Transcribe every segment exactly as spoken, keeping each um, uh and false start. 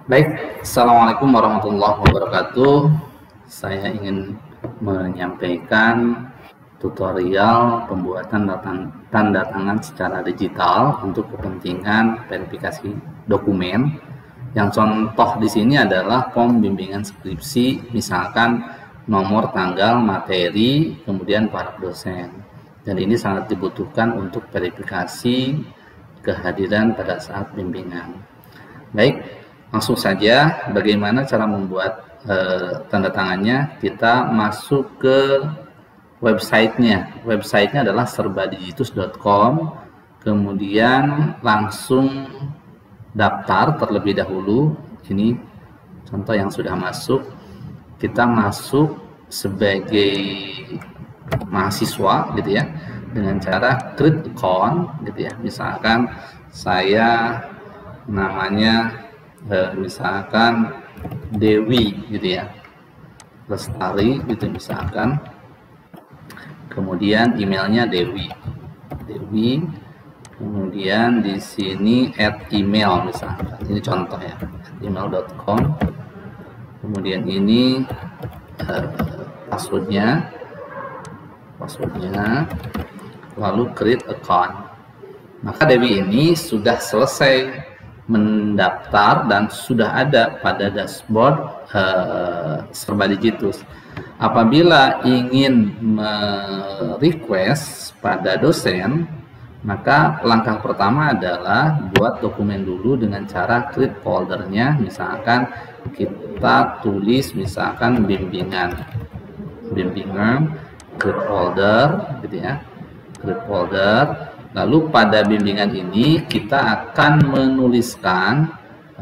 Baik, Assalamualaikum warahmatullahi wabarakatuh. Saya ingin menyampaikan tutorial pembuatan tanda tangan secara digital untuk kepentingan verifikasi dokumen. Yang contoh di sini adalah form bimbingan skripsi, misalkan nomor, tanggal, materi, kemudian para dosen. Dan ini sangat dibutuhkan untuk verifikasi kehadiran pada saat bimbingan. Baik, langsung saja bagaimana cara membuat eh, tanda tangannya. Kita masuk ke websitenya. Websitenya adalah serbadigitus dot com. Kemudian langsung daftar terlebih dahulu. Ini contoh yang sudah masuk. Kita masuk sebagai mahasiswa gitu ya, dengan cara create account gitu ya. Misalkan saya namanya eh, misalkan Dewi gitu ya, Lestari gitu misalkan, kemudian emailnya Dewi Dewi kemudian di sini add email misalkan, ini contoh ya, at email dot com. Kemudian ini eh, passwordnya passwordnya lalu create account. Maka Dewi ini sudah selesai mendaftar dan sudah ada pada dashboard uh, Serbadigitus. Apabila ingin merequest pada dosen, maka langkah pertama adalah buat dokumen dulu dengan cara create foldernya. Misalkan kita tulis misalkan bimbingan bimbingan create folder gitu ya, create folder. Lalu pada bimbingan ini kita akan menuliskan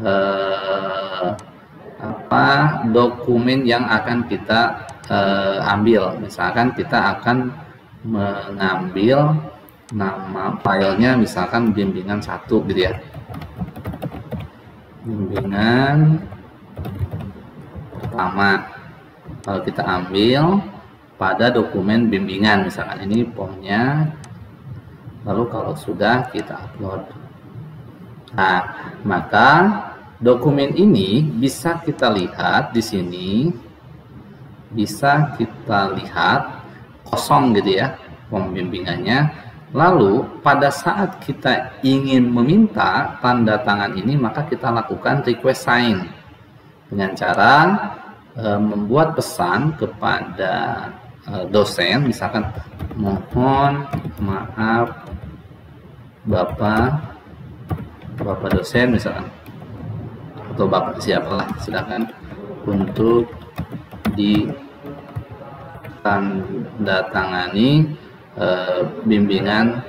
eh, apa dokumen yang akan kita eh, ambil. Misalkan kita akan mengambil nama filenya misalkan bimbingan satu gitu ya, bimbingan pertama. Kalau kita ambil pada dokumen bimbingan misalkan ini formnya. Lalu kalau sudah kita upload, nah maka dokumen ini bisa kita lihat di sini, bisa kita lihat kosong gitu ya form bimbingannya. Lalu pada saat kita ingin meminta tanda tangan ini, maka kita lakukan request sign dengan cara e, membuat pesan kepada e, dosen, misalkan mohon maaf Bapak Bapak dosen misalkan, atau Bapak siapalah, silakan untuk ditandatangani eh, bimbingan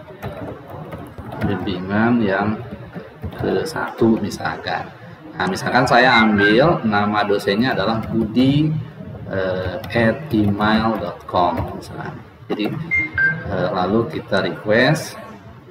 bimbingan yang ke satu misalkan. Nah, misalkan saya ambil nama dosennya adalah Budi eh, at email dot com misalkan. Jadi eh, lalu kita request.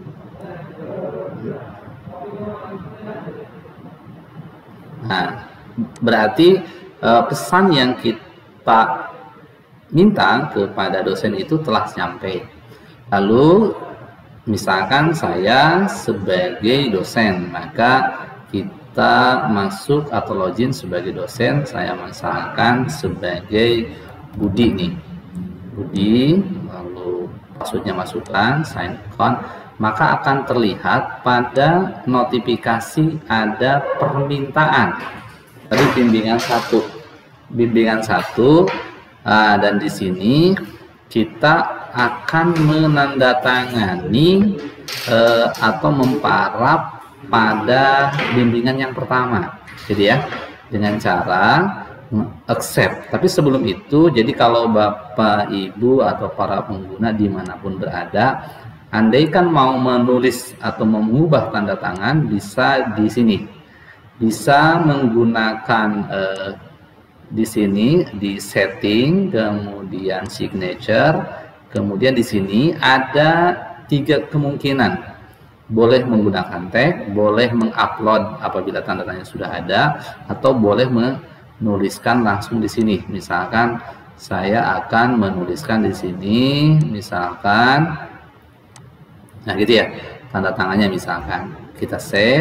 Nah, berarti eh, pesan yang kita minta kepada dosen itu telah sampai. Lalu misalkan saya sebagai dosen, maka kita masuk atau login sebagai dosen. Saya misalkan sebagai Budi nih, Budi, lalu passwordnya masukkan, sign account. Maka akan terlihat pada notifikasi ada permintaan tadi bimbingan satu, bimbingan satu, uh, dan di sini kita akan menandatangani uh, atau memparaf pada bimbingan yang pertama, jadi ya, dengan cara accept. Tapi sebelum itu, jadi kalau Bapak Ibu atau para pengguna dimanapun berada, andaikan mau menulis atau mengubah tanda tangan, bisa di sini, bisa menggunakan eh, di sini di setting, kemudian signature, kemudian di sini ada tiga kemungkinan, boleh menggunakan tag, boleh mengupload apabila tanda tangan sudah ada, atau boleh menuliskan langsung di sini. Misalkan saya akan menuliskan di sini, misalkan. Nah gitu ya, tanda tangannya misalkan kita save.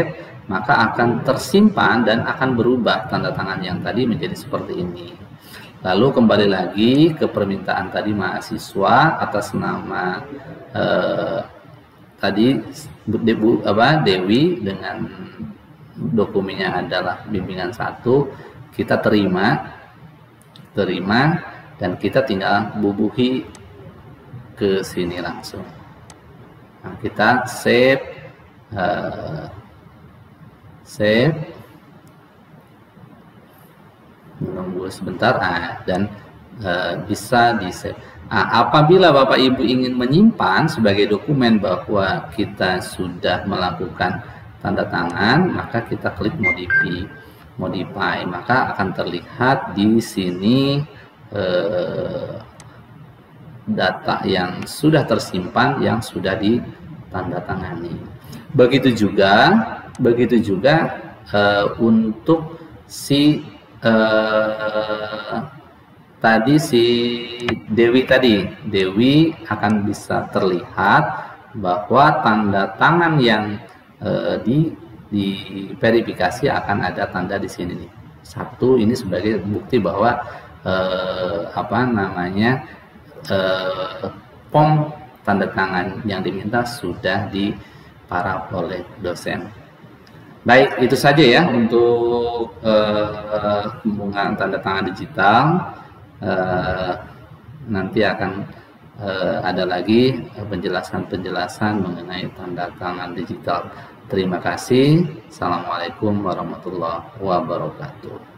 maka akan tersimpan dan akan berubah tanda tangan yang tadi menjadi seperti ini. Lalu kembali lagi ke permintaan tadi mahasiswa atas nama eh, tadi Bu, apa, Dewi dengan dokumennya adalah bimbingan satu, kita terima, terima dan kita tinggal bubuhi ke sini langsung. Nah, kita save, uh, save, menunggu sebentar, ah, dan uh, bisa di save. Nah, apabila Bapak Ibu ingin menyimpan sebagai dokumen bahwa kita sudah melakukan tanda tangan, maka kita klik modify, modify, maka akan terlihat di sini eh, data yang sudah tersimpan, yang sudah ditandatangani. Begitu juga, begitu juga eh, untuk si eh, tadi si Dewi tadi, Dewi akan bisa terlihat bahwa tanda tangan yang eh, di diverifikasi akan ada tanda di sini nih. Satu, ini sebagai bukti bahwa eh, apa namanya eh, pom tanda tangan yang diminta sudah diparaf oleh dosen. Baik, itu saja ya untuk eh, pembukaan tanda tangan digital. Uh, nanti akan uh, ada lagi penjelasan-penjelasan mengenai tanda tangan digital. Terima kasih. Assalamualaikum warahmatullahi wabarakatuh.